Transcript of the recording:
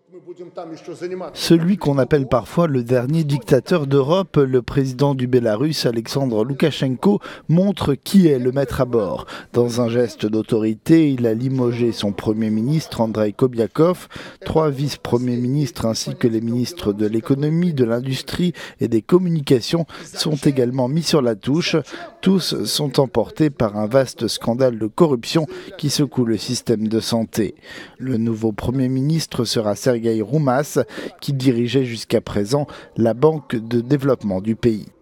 Celui qu'on appelle parfois le dernier dictateur d'Europe, le président du Bélarus, Alexandre Loukachenko, montre qui est le maître à bord. Dans un geste d'autorité, il a limogé son premier ministre, Andrei Kobiakov, 3 vice-premiers ministres ainsi que les ministres de l'économie, de l'industrie et des communications sont également mis sur la touche. Tous sont emportés par un vaste scandale de corruption qui secoue le système de santé. Le nouveau premier ministre sera Sergueï Roumas, qui dirigeait jusqu'à présent la banque de développement du pays.